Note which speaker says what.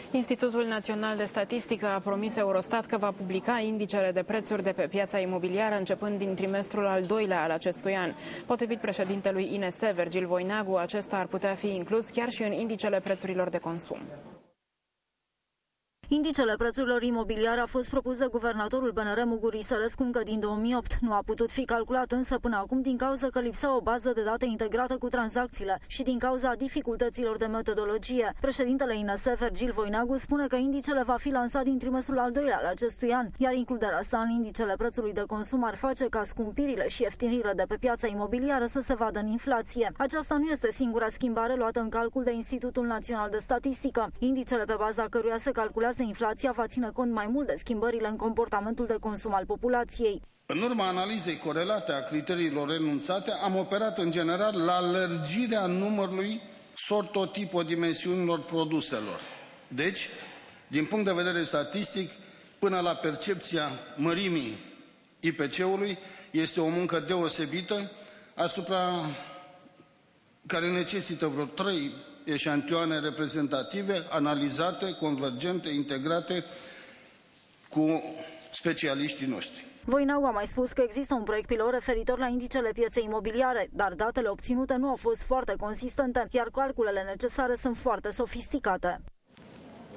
Speaker 1: Institutul Național de Statistică a promis Eurostat că va publica indicele de prețuri de pe piața imobiliară începând din trimestrul al doilea al acestui an. Potrivit președintelui INS, Virgil Voinagu, acesta ar putea fi inclus chiar și în indicele prețurilor de consum.
Speaker 2: Indicele prețurilor imobiliare a fost propus de guvernatorul BNR Mugur Isărescu încă din 2008. Nu a putut fi calculat însă până acum din cauza că lipsea o bază de date integrată cu tranzacțiile și din cauza dificultăților de metodologie. Președintele INS, Virgil Voinagu, spune că indicele va fi lansat din trimestrul al doilea al acestui an, iar includerea sa în indicele prețului de consum ar face ca scumpirile și ieftinile de pe piața imobiliară să se vadă în inflație. Aceasta nu este singura schimbare luată în calcul de Institutul Național de Statistică. Indicele pe baza căruia se calculează inflația va ține cont mai mult de schimbările în comportamentul de consum al populației.
Speaker 3: În urma analizei corelate a criteriilor enunțate, am operat în general la lărgirea numărului sortotipodimensiunilor produselor. Deci, din punct de vedere statistic, până la percepția mărimii IPC-ului, este o muncă deosebită asupra care necesită vreo 3 eșantioane reprezentative, analizate, convergente, integrate cu specialiștii noștri.
Speaker 2: Voinagu a mai spus că există un proiect pilot referitor la indicele pieței imobiliare, dar datele obținute nu au fost foarte consistente, iar calculele necesare sunt foarte sofisticate.